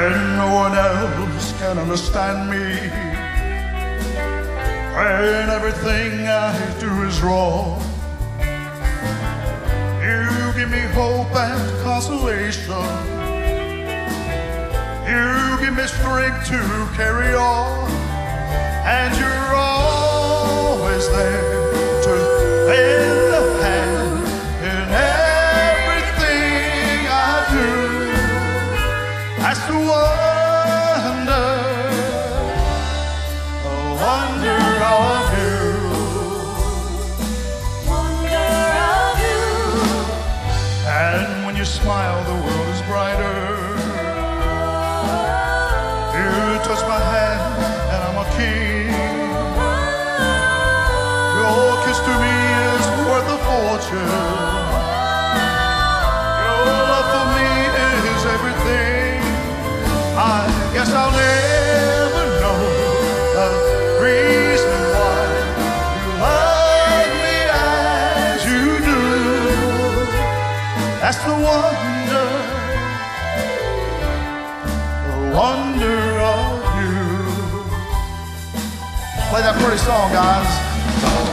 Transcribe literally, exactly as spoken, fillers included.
when no one else can understand me, when everything I do is wrong. You give me hope and consolation. You give me strength to carry on, and you're always there to lend a hand in everything I do. That's the wonder, the wonder of you, wonder of you. And when you smile, the world is brighter. Touch my hand and I'm a king. Your kiss to me is worth a fortune. Your love for me is everything. I guess I'll never know the reason why you love me as you do. That's the wonder, the wonder of. Play that pretty song, guys.